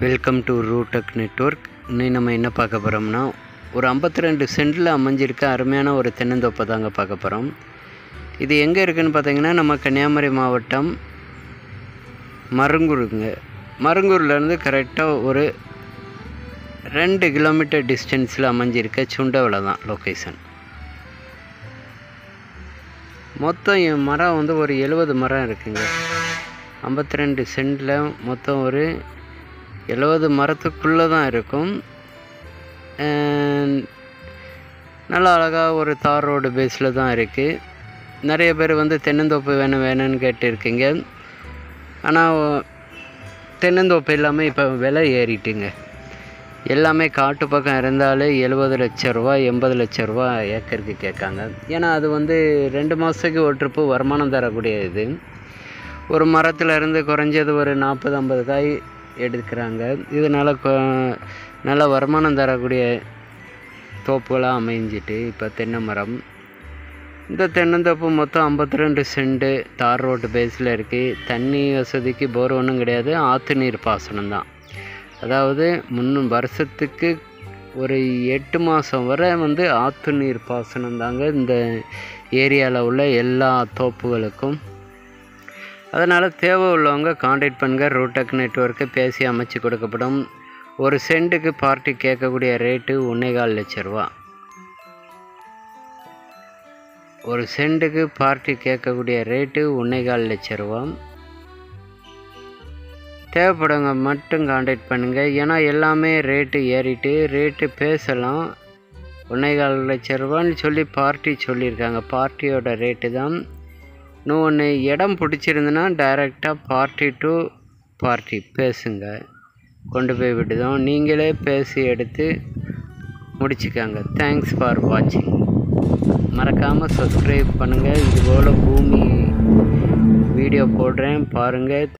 Welcome to ரூடெக் network. இன்னைக்கு நம்ம என்ன பார்க்க போகிறோம்னா, ஒரு 52 சென்டில் அமைஞ்சிருக்க அருமையான ஒரு தென்னந்தோப்பை தாங்க பார்க்க போகிறோம். இது எங்கே இருக்குதுன்னு பார்த்தீங்கன்னா, நம்ம கன்னியாகுமரி மாவட்டம் மருங்கூருங்க. மருங்கூர்லேருந்து கரெக்டாக ஒரு 2 கிலோமீட்டர் டிஸ்டன்ஸில் அமைஞ்சிருக்க சுண்டவளை தான் லொக்கேஷன். மொத்தம் மரம் வந்து ஒரு 70 மரம் இருக்குங்க. 52 சென்டில் மொத்தம் ஒரு 70 மரத்துக்குள்ளே தான் இருக்கும். நல்லா அழகாக ஒரு தார் ரோடு பேஸில் தான் இருக்குது. நிறைய பேர் வந்து தென்னந்தோப்பு வேணும்னு கேட்டுருக்கீங்க. ஆனால் தென்னந்தோப்பு எல்லாமே இப்போ விலை ஏறிட்டுங்க. எல்லாமே காட்டு பக்கம் இருந்தாலே 70 லட்ச ரூபா 80 லட்ச ரூபா ஏக்கருக்கு கேட்காங்க. ஏன்னா அது வந்து 2 மாதத்துக்கு ஒரு ட்ரிப்பு வருமானம் தரக்கூடிய இது. ஒரு மரத்தில் இருந்து குறைஞ்சது ஒரு 40-50 காய் எடுக்கிறாங்க. இதனால் நல்ல வருமானம் தரக்கூடிய தோப்புகளாக அமைஞ்சிட்டு இப்போ தென்னை மரம். இந்த தென்னந்தோப்பு மொத்தம் 52 சென்ட் தார் ரோட்டு பேஸில் இருக்குது. தண்ணி வசதிக்கு போர் ஒன்றும் கிடையாது, ஆற்று நீர் பாசனம் தான். அதாவது வருஷத்துக்கு ஒரு 8 மாதம் வரை வந்து ஆற்று நீர் பாசனம் தாங்க இந்த ஏரியாவில் உள்ள எல்லா தோப்புகளுக்கும். அதனால் தேவை உள்ளவங்க காண்டாக்ட் பண்ணுங்கள். ரூடெக் நெட்வொர்க்கு பேசி அமைச்சு கொடுக்கப்படும். ஒரு சென்ட்டுக்கு பார்ட்டி கேட்கக்கூடிய ரேட்டு 1.25 லட்ச ரூபா. ஒரு சென்ட்டுக்கு பார்ட்டி கேட்கக்கூடிய ரேட்டு 1.25 லட்ச ரூபா. தேவைப்படுங்க மட்டும் காண்டாக்ட் பண்ணுங்கள். ஏன்னா எல்லாமே ரேட்டு ஏறிட்டு ரேட்டு பேசலாம். 1.25 லட்ச ரூபான்னு சொல்லி பார்ட்டி சொல்லியிருக்காங்க. பார்ட்டியோட ரேட்டு தான். இன்னொன்று இடம் பிடிச்சிருந்துன்னா டைரெக்டாக பார்ட்டி டு பார்ட்டி பேசுங்க, கொண்டு போய் விட்டுதோம். நீங்களே பேசி எடுத்து முடிச்சுக்காங்க. தேங்க்ஸ் ஃபார் வாட்சிங். மறக்காமல் சப்ஸ்கிரைப் பண்ணுங்கள். இதுபோல் பூமி வீடியோ போடுறேன் பாருங்கள்.